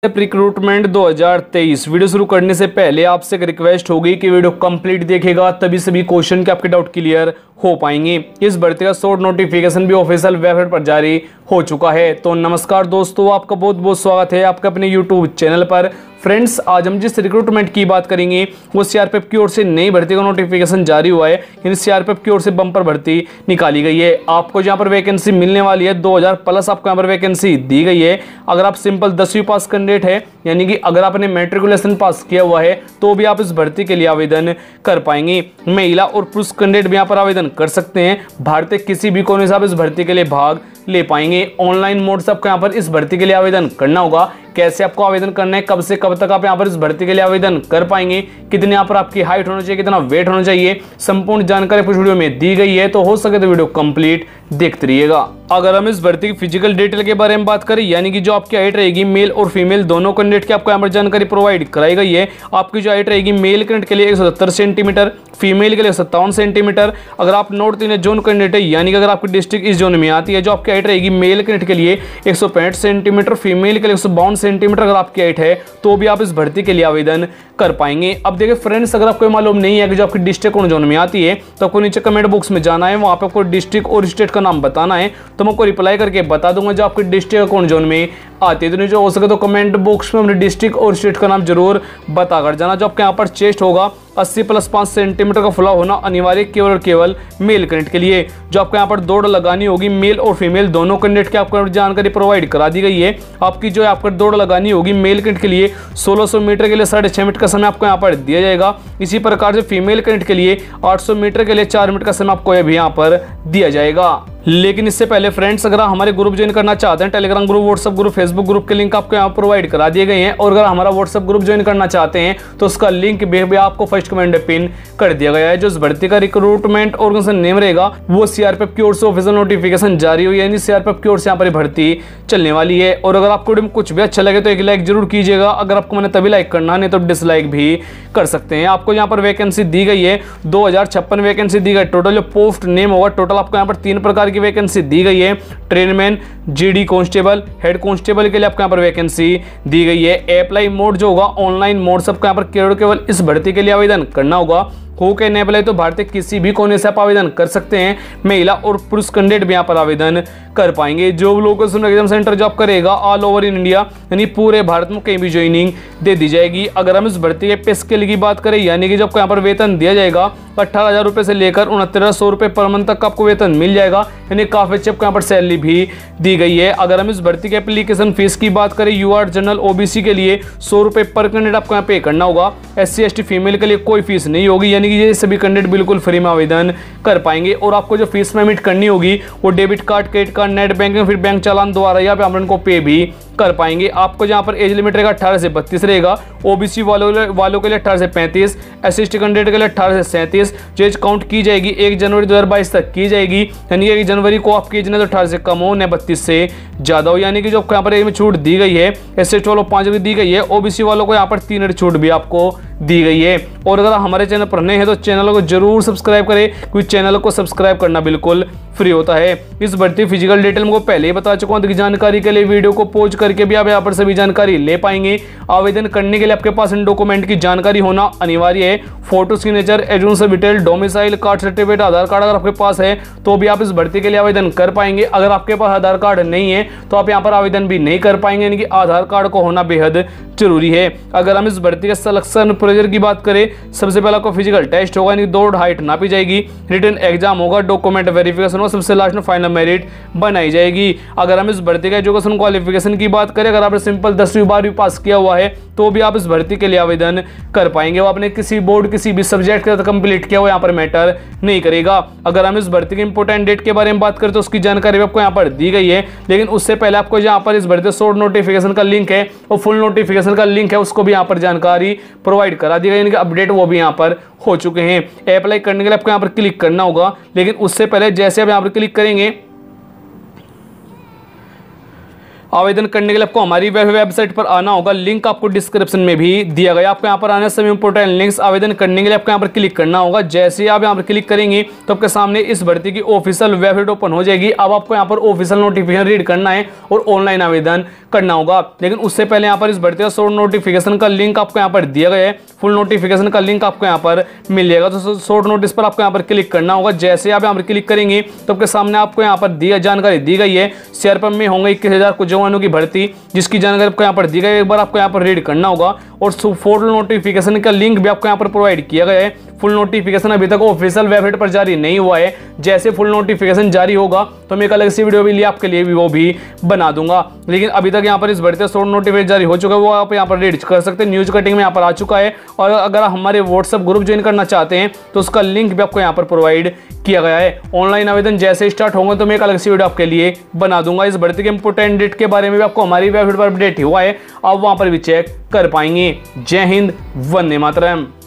Recruitment 2023 video शुरू करने से पहले आपसे एक रिक्वेस्ट होगी कि वीडियो कंप्लीट देखेगा, तभी सभी क्वेश्चन के आपके डाउट क्लियर हो पाएंगे। इस भर्ती का शॉर्ट नोटिफिकेशन भी ऑफिशियल वेबसाइट पर जारी हो चुका है। तो नमस्कार दोस्तों, आपका बहुत बहुत स्वागत है आपके अपने यूट्यूब चैनल पर। फ्रेंड्स, आज हम जिस रिक्रूटमेंट की बात करेंगे वो सीआरपीएफ की ओर से नई भर्ती का नोटिफिकेशन जारी हुआ है। यानी सीआरपीएफ की ओर से बम्पर भर्ती निकाली गई है। आपको जहां पर वैकेंसी मिलने वाली है 2000 प्लस आपको यहाँ पर वैकेंसी दी गई है। अगर आप सिंपल 10वीं पास कैंडिडेट है, यानी कि अगर आपने मैट्रिकुलेशन पास किया हुआ है तो भी आप इस भर्ती के लिए आवेदन कर पाएंगे। महिला और पुरुष कैंडिडेट भी यहाँ पर आवेदन कर सकते हैं। भारत के किसी भी कोने से आप इस भर्ती के लिए भाग ले पाएंगे। ऑनलाइन मोड से आपको यहाँ पर इस भर्ती के लिए आवेदन करना होगा। कैसे आपको आवेदन करना है, कब से कब तक आप यहाँ पर इस भर्ती के लिए आवेदन कर पाएंगे, कितने यहाँ पर आपकी हाइट होना चाहिए, कितना वेट होना चाहिए, संपूर्ण जानकारी इस वीडियो में दी गई है। तो हो सके तो वीडियो कंप्लीट देखते रहिएगा। अगर हम इस भर्ती की फिजिकल डिटेल के बारे में बात करें, यानी कि जो आपकी हाइट रहेगी मेल और फीमेल दोनों कैंडिडेट की आपको यहाँ पर जानकारी प्रोवाइड कराई गई है। आपकी जो हाइट रहेगी मेल कैंडिडेट के लिए 170 सेंटीमीटर, फीमेल के लिए 57 सेंटीमीटर। अगर आप नॉर्थ इंडिया जोन कैंडिडेट है, यानी कि अगर आपकी डिस्ट्रिक्ट इस जोन में आती है, जो आपकी हाइट रहेगी मेल कैंडिडेट के लिए 165 सेंटीमीटर, फीमेल के लिए 152 सेंटीमीटर अगर आपकी हाइट है तो भी आप इस भर्ती के लिए आवेदन कर पाएंगे। अब देखिए फ्रेंड्स, अगर आपको मालूम नहीं है कि जो आपकी डिस्ट्रिक्ट कौन जोन में आती है तो आपको नीचे कमेंट बॉक्स में जाना है, वहां पे आपको डिस्ट्रिक्ट और स्टेट का नाम बताना है, तो मैं आपको रिप्लाई करके बता दूंगा जो आपकी डिस्ट्रिक्ट कौन जोन में आती है। तो नीचे हो सके तो कमेंट बॉक्स में अपने डिस्ट्रिक्ट और स्टेट का नाम जरूर बता कर जाना। जो आपके यहाँ पर चेस्ट होगा 80 + 5 सेंटीमीटर का फुला होना अनिवार्य केवल और केवल मेल कैंडिडेट के लिए। जो आपको यहाँ पर दौड़ लगानी होगी मेल और फीमेल दोनों कैंडिडेट की आपको जानकारी प्रोवाइड करा दी गई है। आपकी जो आपको दौड़ लगानी होगी मेल कैंडिडेट के लिए 1600 मीटर के लिए 6.5 मिनट का समय आपको यहाँ पर दिया जाएगा। इसी प्रकार से फीमेल कैंडिडेट के लिए 800 मीटर के लिए 4 मिनट का समय आपको भी यहाँ पर दिया जाएगा। लेकिन इससे पहले फ्रेंड्स, अगर आप हमारे ग्रुप ज्वाइन करना चाहते हैं, Telegram group, WhatsApp group, Facebook group के लिंक आपको यहाँ प्रोवाइड करा दिए गए हैं। और अगर हमारा व्हाट्सएप ग्रुप ज्वाइन करना चाहते हैं तो उसका लिंक भी आपको फर्स्ट कमेंट में पिन कर दिया गया है। जो इस भर्ती का रिक्रूटमेंट ऑर्गेनाइजेशन नेम रहेगा वो सीआरपीएफ की ओर से ऑफिशियल नोटिफिकेशन जारी हुई है, यानी सीआरपीएफ की ओर से यहाँ पर भर्ती चलने वाली है। और अगर आपको कुछ भी अच्छा लगे तो एक लाइक जरूर कीजिएगा। अगर आपको मैंने तभी लाइक करना नहीं तो डिसलाइक भी कर सकते हैं। आपको यहाँ पर वैकेंसी दी गई है 2056 वैकेंसी दी गई। टोटल जो पोस्ट नेम होगा, टोटल आपको यहाँ पर 3 प्रकार की वैकेंसी दी गई है। Trainman, GD constable, head constable के लिए आपको यहाँ पर वैकेंसी दी गई है। अप्लाई मोड जो होगा ऑनलाइन मोड, सबको यहाँ पर केवल इस भर्ती के लिए आवेदन करना होगा। हो के नहीं अप्लाई तो भारत के किसी भी कोने से आप आवेदन कर सकते हैं। महिला और पुरुष कैंडिडेट भी यहाँ पर आवेदन कर पाएंगे। Job location exam centre job करेगा ऑल ओवर इन इंडिया, यानी पूरे भारत में कहीं भी ज्वाइनिंग दे दी जाएगी। अगर हम इस भर्ती के पे स्केल की बात करें, यानी कि जब आपको यहाँ पर वेतन दिया जाएगा 18,000 रुपये से लेकर 6900 रुपये पर मंथ तक आपको वेतन मिल जाएगा, यानी काफी अच्छी आपको यहाँ पर सैलरी भी दी गई है। अगर हम इस भर्ती के एप्लीकेशन फीस की बात करें, यूआर जनरल ओबीसी के लिए 100 रुपये पर कैंडिडेट आपको यहाँ पे करना होगा। SC ST फीमेल के लिए कोई फीस नहीं होगी, यानी कि ये सभी कैंडिडेट बिल्कुल फ्री में आवेदन कर पाएंगे। और आपको जो फीस पेमेंट करनी होगी वो debit card, credit card, net banking, फिर बैंक चालान द्वारा यहाँ पे आप उनको पे भी कर पाएंगे। आपको जहां पर एज लिमिट रहेगा 18 से 32 रहेगा। ओबीसी वालों के लिए 18 से 35, SC कैंडिडेट के लिए 18 से 37। जो एज काउंट की जाएगी 1 जनवरी 2022 तक की जाएगी, यानी 1 जनवरी को आपकी एज न तो 18 से कम हो न 32 से ज्यादा हो। यानी कि जो यहाँ पर एज में छूट दी गई है, SC वालों 5 दी गई है, ओबीसी वालों को यहाँ पर 3 छूट भी आपको दी गई है। और अगर हमारे चैनल पर नए हैं तो चैनल को जरूर सब्सक्राइब करें, क्योंकि चैनल को सब्सक्राइब करना बिल्कुल फ्री होता है। इस भर्ती फिजिकल डिटेल में पहले ही बता चुका हूं। जानकारी के लिए वीडियो को पॉज करके भी आप यहाँ पर सभी जानकारी ले पाएंगे। आवेदन करने के लिए आपके पास इन डॉक्यूमेंट की जानकारी होना अनिवार्य है। Photo, signature, education certificate, domicile card certificate, Aadhaar card अगर आपके पास है तो भी आप इस भर्ती के लिए आवेदन कर पाएंगे। अगर आपके पास आधार कार्ड नहीं है तो आप यहाँ पर आवेदन भी नहीं कर पाएंगे, यानी कि आधार कार्ड को होना बेहद जरूरी है। अगर हम इस भर्ती के सिलेक्शन प्रोसीजर की बात करें, सबसे पहले आपको फिजिकल टेस्ट होगा, यानी दौड़ हाइट नापी जाएगी, रिटन एग्जाम होगा, डॉक्यूमेंट वेरिफिकेशन होगा, सबसे लास्ट में फाइनल मेरिट बनाई जाएगी। अगर हम इस भर्ती का एजुकेशन क्वालिफिकेशन की बात करें, अगर आपने सिंपल 10वीं 12वीं पास किया हुआ है तो भी आप इस भर्ती के लिए आवेदन कर पाएंगे। वो आपने किसी बोर्ड किसी भी सब्जेक्ट के साथ कंप्लीट किया हुआ यहाँ पर मैटर नहीं करेगा। अगर हम इस भर्ती के इंपोर्टेंट डेट के बारे में बात करें तो उसकी जानकारी आपको यहाँ पर दी गई है। लेकिन उससे पहले आपको यहाँ पर इस भर्ती शॉर्ट नोटिफिकेशन का लिंक है और फुल नोटिफिकेशन का लिंक है, उसको भी यहाँ पर जानकारी प्रोवाइड करा दी गई, यानी कि अपडेट वो भी यहाँ पर हो चुके हैं। अप्लाई करने के लिए आपको यहाँ पर क्लिक करना होगा, लेकिन उससे पहले जैसे आप यहाँ पर क्लिक करेंगे आवेदन करने के लिए आपको हमारी वेबसाइट पर आना होगा। लिंक आपको डिस्क्रिप्शन में भी दिया गया। आपको यहाँ पर आने से इंपोर्टेंट लिंक्स आवेदन करने के लिए आपको यहाँ पर क्लिक करना होगा। जैसे ही आप यहाँ पर क्लिक करेंगे तो आपके सामने इस भर्ती की ऑफिशियल वेबसाइट ओपन हो जाएगी। अब आपको यहाँ पर ऑफिशियल नोटिफिकेशन रीड करना है और ऑनलाइन आवेदन करना होगा। लेकिन उससे पहले यहाँ पर इस भर्ती का शॉर्ट नोटिफिकेशन का लिंक आपको यहाँ पर दिया गया है। फुल नोटिफिकेशन का लिंक आपको यहाँ पर मिल जाएगा। तो शॉर्ट नोटिस पर आपको यहाँ पर क्लिक करना होगा। जैसे आप यहाँ पर क्लिक करेंगे तो आपके सामने आपको यहाँ पर जानकारी दी गई है। सीआरपीएफ में होंगे 21,000 कुछ जवानों की भर्ती, जिसकी जानकारी आपको यहाँ पर दी गई है। एक बार आपको यहाँ पर रीड करना होगा और फुल नोटिफिकेशन का लिंक भी आपको यहाँ पर प्रोवाइड किया गया है। फुल नोटिफिकेशन अभी तक ऑफिशियल वेबसाइट पर जारी नहीं हुआ है। जैसे फुल नोटिफिकेशन जारी होगा तो मैं एक अलग सी वीडियो भी लिए आपके लिए भी वो भी बना दूंगा। लेकिन अभी तक यहाँ पर इस भर्ती शॉर्ट नोटिफिकेशन जारी हो चुका है, वो आप यहाँ पर रीड कर सकते हैं। न्यूज कटिंग में यहाँ पर आ चुका है। और अगर आप हमारे व्हाट्सएप ग्रुप ज्वाइन करना चाहते हैं तो उसका लिंक भी आपको यहाँ पर प्रोवाइड किया गया है। ऑनलाइन आवेदन जैसे स्टार्ट होंगे तो मैं एक अलग सी वीडियो आपके लिए बना दूंगा। इस भर्ती के इंपोर्टेंट डेट के बारे में भी आपको हमारी वेबसाइट पर अपडेट हुआ है, आप वहां पर भी चेक कर पाएंगे। जय हिंद, वंदे मातरम।